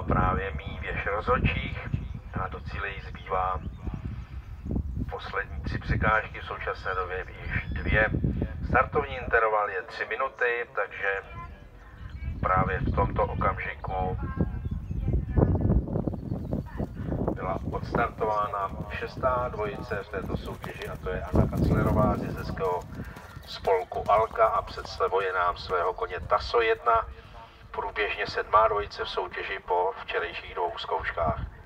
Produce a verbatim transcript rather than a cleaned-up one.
právě mý věž rozhodčích a do cíle jí zbývá poslední tři překážky, v současné době již dvě. Startovní interval je tři minuty, takže právě v tomto okamžiku byla odstartována šestá dvojice v této soutěži, a to je Anna Kaclerová z jezdeckého spolku Alka a představuje nám svého koně Taso jedna, průběžně sedmá dvojice v soutěži po včerejších dvou zkouškách.